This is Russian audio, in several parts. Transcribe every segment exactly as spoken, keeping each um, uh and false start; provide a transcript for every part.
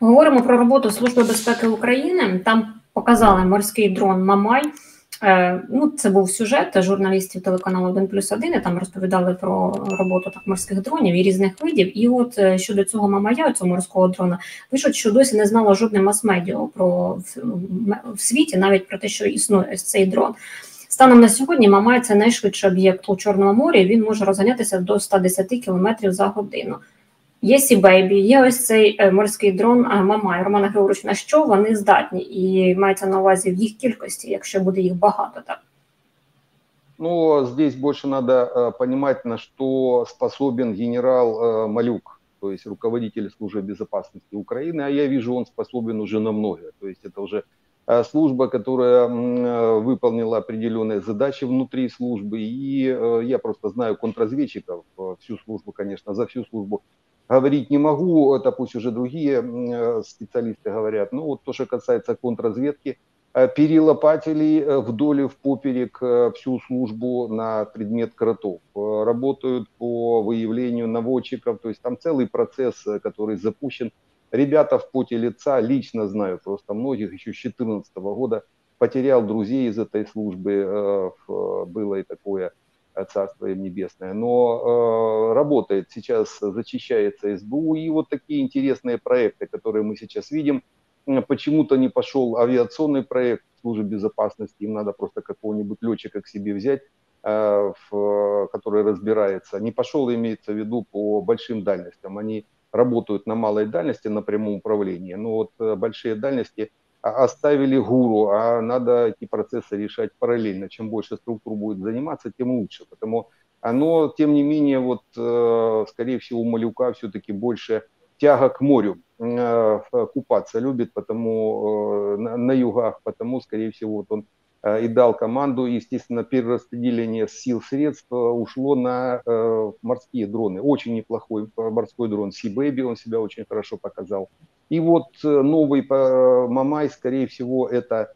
Говоримо про роботу Служби безпеки України. Там показали морський дрон Мамай. Е, ну, це був сюжет журналістів телеканалу один плюс один, і там розповідали про роботу так морських дронів і різних видів. І от е, щодо цього Мамая, цього морського дрона, пишуть, що досі не знало жодне мас-медіа про в, в світі, навіть про те, що існує ось цей дрон. Станом на сьогодні Мамай – це найшвидший об'єкт у Чорному морі. Він може розганятися до ста десяти кілометрів за годину. Є Сі-Бейбі, є ось цей е, морський дрон е, Мамай. Роман Григорович, на що вони здатні? І мається на увазі в їх кількості, якщо буде їх багато, так? Ну, здесь больше надо э, понимать, на что способен генерал э, Малюк, то есть руководитель службы безопасности Украины, а я вижу, он способен уже на многое. То есть это уже э, служба, которая э, выполнила определенные задачи внутри службы, и э, я просто знаю контрразведчиков, э, всю службу, конечно, за всю службу говорить не могу, это пусть уже другие э, специалисты говорят. Но вот то, что касается контрразведки, перелопатили вдоль и впоперек всю службу на предмет кротов. Работают по выявлению наводчиков, то есть там целый процесс, который запущен. Ребята в поте лица, лично знаю просто многих, еще с две тысячи четырнадцатого года потерял друзей из этой службы, было и такое, царство им небесное. Но работает, сейчас зачищается эс бэ у, и вот такие интересные проекты, которые мы сейчас видим. Почему-то не пошел авиационный проект службы безопасности, им надо просто какого-нибудь летчика к себе взять, который разбирается. Не пошел, имеется в виду, по большим дальностям. Они работают на малой дальности, на прямом управлении, но вот большие дальности оставили гуру, а надо эти процессы решать параллельно. Чем больше структур будет заниматься, тем лучше. Потому оно, тем не менее, вот, скорее всего, у Малюка все-таки больше тяга к морю, купаться любит, потому на югах, потому, скорее всего, вот он и дал команду. Естественно, перераспределение сил, средств ушло на морские дроны. Очень неплохой морской дрон Сі-Бейбі, он себя очень хорошо показал. И вот новый Мамай, скорее всего, это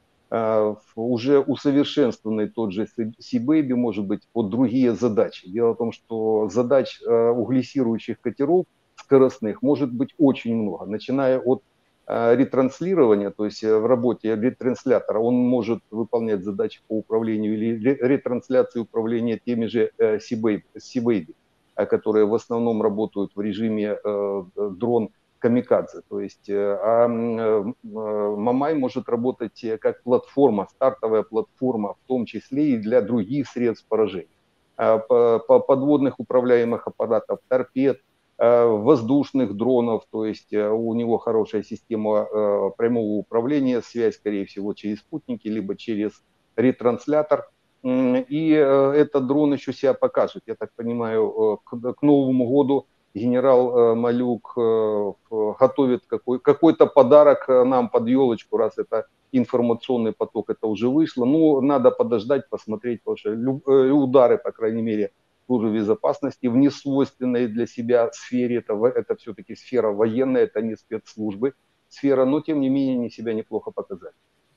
уже усовершенствованный тот же Сі-Бейбі, может быть, под другие задачи. Дело в том, что задач углессирующих катеров скоростных может быть очень много, начиная от э, ретранслирования, то есть в работе ретранслятора он может выполнять задачи по управлению или ретрансляции управления теми же э, Сі-Бейбі, э, которые в основном работают в режиме э, дрон камикадзе. То есть э, а э, Мамай может работать как платформа, стартовая платформа, в том числе и для других средств поражения. Э, по, по подводных управляемых аппаратов, торпед, воздушных дронов, то есть у него хорошая система прямого управления, связь, скорее всего, через спутники, либо через ретранслятор. И этот дрон еще себя покажет. Я так понимаю, к Новому году генерал Малюк готовит какой, какой-то подарок нам под елочку, раз это информационный поток, это уже вышло. Ну, надо подождать, посмотреть, потому что удары, по крайней мере, службы безопасности в несвойственной для себя сфере, это, это все-таки сфера военная, это не спецслужбы сфера, но тем не менее они себя неплохо показали.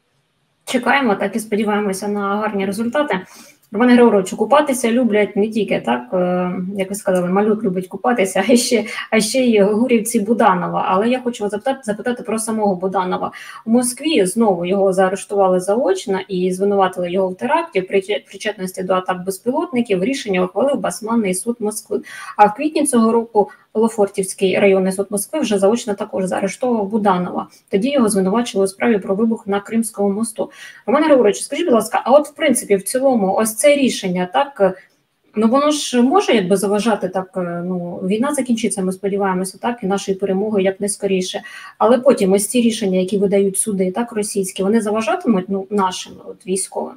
Чекаємо, так і сподіваємося на гарні результати. Романе Григоровичу, купатися люблять не тільки, так, як ви сказали, Малюк любить купатися, а ще, а ще й гурівці Буданова. Але я хочу вас запитати, запитати про самого Буданова. У Москві знову його заарештували заочно і звинуватили його в теракті, причетності до атак безпілотників. Рішення ухвалив Басманний суд Москви. А в квітні цього року Лофортівський районний суд Москви вже заочно також заарештовував Буданова. Тоді його звинувачили у справі про вибух на Кримському мосту. Романе Григоровичу, скажіть, будь ласка, а от в принципі в цілому ось це рішення, так, ну воно ж може якби заважати, так, ну, війна закінчиться, ми сподіваємося, так, і нашої перемоги як не скоріше. Але потім ось ці рішення, які видають суди, так, російські, вони заважатимуть, ну, нашим от, військовим?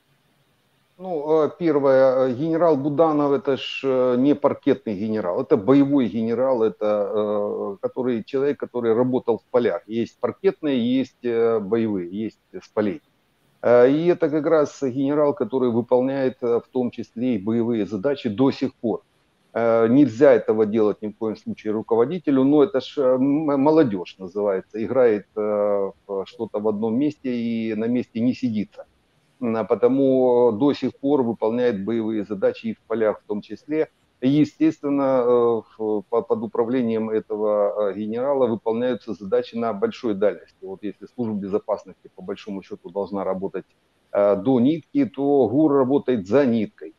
Ну, первое, генерал Буданов это ж не паркетный генерал, это боевой генерал, это который, человек, который работал в полях. Есть паркетные, есть боевые, есть с полей. И это как раз генерал, который выполняет в том числе и боевые задачи до сих пор. Нельзя этого делать ни в коем случае руководителю, но это ж молодежь называется, играет что-то в одном месте и на месте не сидится. Потому до сих пор выполняет боевые задачи и в полях в том числе. естественно, под управлением этого генерала выполняются задачи на большой дальности. Вот если служба безопасности, по большому счету, должна работать до нитки, то ГУР работает за ниткой.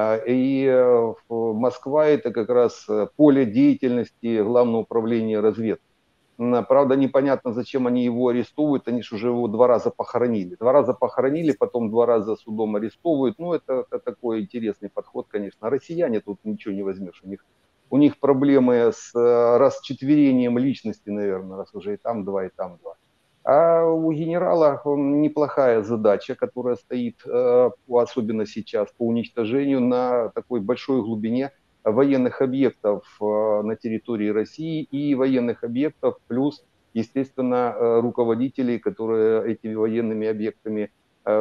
И Москва – это как раз поле деятельности Главного управления разведки. Правда, непонятно, зачем они его арестовывают, они же уже его два раза похоронили. Два раза похоронили, потом два раза судом арестовывают. Ну, это, это такой интересный подход, конечно. Россияне тут ничего не возьмешь. У них, у них проблемы с расчетверением личности, наверное, раз уже и там два, и там два. А у генерала неплохая задача, которая стоит, особенно сейчас, по уничтожению на такой большой глубине военных объектов на территории России и военных объектов, плюс, естественно, руководителей, которые этими военными объектами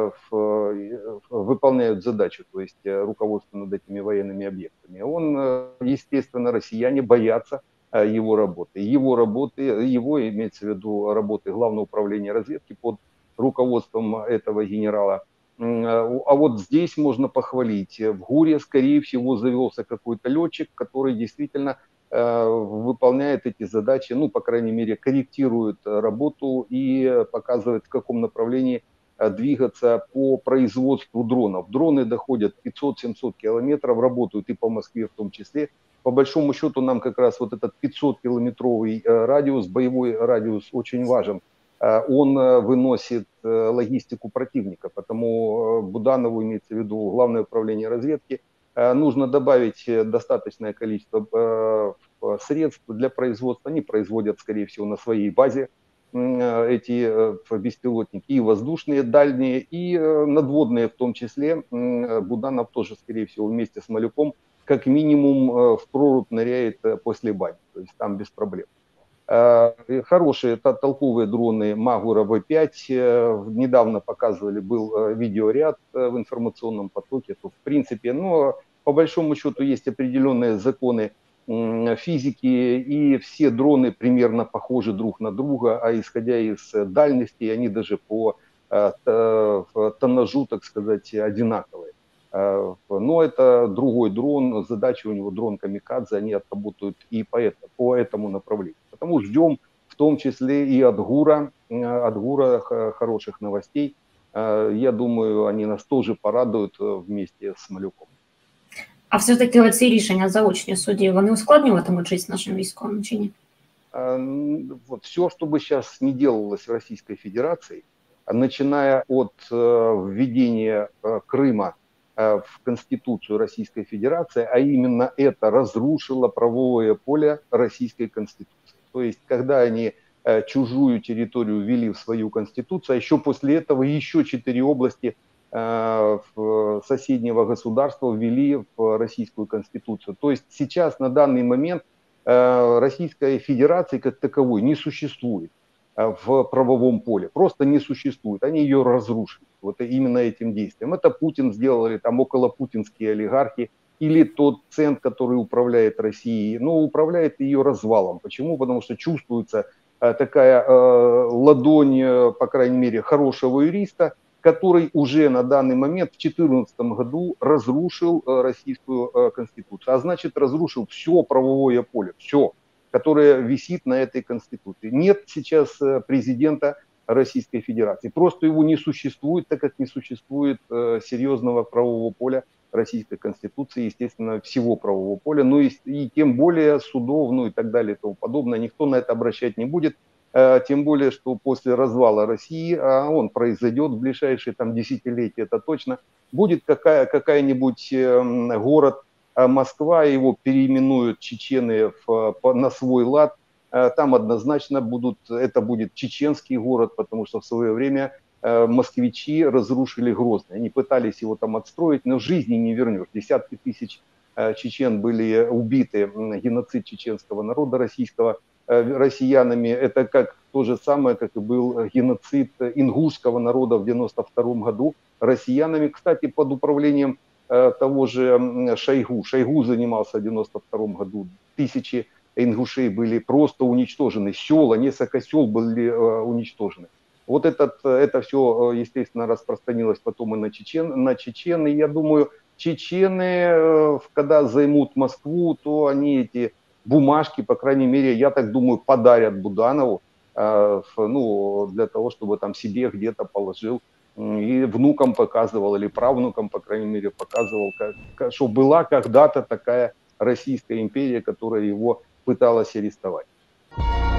выполняют задачу, то есть руководство над этими военными объектами. Он, естественно, россияне боятся его работы. Его работы, его, имеется в виду работы Главного управления разведки под руководством этого генерала. А вот здесь можно похвалить. В ГУРе, скорее всего, завелся какой-то летчик, который действительно выполняет эти задачи, ну, по крайней мере, корректирует работу и показывает, в каком направлении двигаться по производству дронов. Дроны доходят пятьсот-семьсот километров, работают и по Москве в том числе. По большому счету нам как раз вот этот пятьсот-километровый радиус, боевой радиус очень важен. Он выносит логистику противника, потому Буданову, имеется в виду Главное управление разведки, нужно добавить достаточное количество средств для производства. Они производят, скорее всего, на своей базе эти беспилотники, и воздушные, дальние, и надводные в том числе. Буданов тоже, скорее всего, вместе с Малюком как минимум в прорубь ныряет после бани, то есть там без проблем. Хорошие толковые дроны Магура вэ пять. Недавно показывали, был видеоряд в информационном потоке. То, в принципе, но по большому счету есть определенные законы физики, и все дроны примерно похожи друг на друга, а исходя из дальности, они даже по тоннажу, так сказать, одинаковые. Но это другой дрон, задача у него дрон Камикадзе, они отработают и по этому, по этому направлению. Потому ждем в том числе и от ГУРа, от ГУРа хороших новостей. Я думаю, они нас тоже порадуют вместе с Малюком. А все-таки оці рішення заочні судді, вони ускладнюватимуть життя нашим військовим чи ні? Вот все, что бы сейчас не делалось в Российской Федерации, начиная от введения Крыма в Конституцию Российской Федерации, а именно это разрушило правовое поле Российской Конституции. То есть, когда они чужую территорию ввели в свою Конституцию, а еще после этого еще четыре области соседнего государства ввели в Российскую Конституцию. То есть сейчас на данный момент Российской Федерации как таковой не существует в правовом поле, просто не существует, они ее разрушили, вот именно этим действием. Это Путин сделал, или там околопутинские олигархи, или тот цент, который управляет Россией, но управляет ее развалом. Почему? Потому что чувствуется такая э, ладонь, по крайней мере, хорошего юриста, который уже на данный момент в две тысячи четырнадцатом году разрушил Российскую Конституцию, а значит разрушил все правовое поле, все, которое висит на этой Конституции. Нет сейчас президента Российской Федерации, просто его не существует, так как не существует серьезного правового поля Российской Конституции, естественно, всего правового поля, ну и, и тем более судов, ну и так далее и тому подобное. Никто на это обращать не будет. Тем более, что после развала России, а он произойдет в ближайшие там, десятилетия, это точно, будет какая, какая-нибудь город Москва, его переименуют чечены в, на свой лад, там однозначно будут, это будет чеченский город, потому что в свое время москвичи разрушили Грозный. Они пытались его там отстроить, но жизни не вернешь. Десятки тысяч чечен были убиты, геноцид чеченского народа российского, россиянами. Это как то же самое, как и был геноцид ингушского народа в девяносто втором году россиянами, кстати, под управлением того же Шойгу. Шойгу занимался в девяносто втором году. Тысячи ингушей были просто уничтожены. Села, несколько сел были уничтожены. Вот этот, это все, естественно, распространилось потом и на чечен, на чечен. И я думаю, чечены, когда займут Москву, то они эти бумажки, по крайней мере, я так думаю, подарят Буданову, ну, для того, чтобы там себе где-то положил и внукам показывал, или правнукам, по крайней мере, показывал, как, что была когда-то такая Российская империя, которая его пыталась арестовать.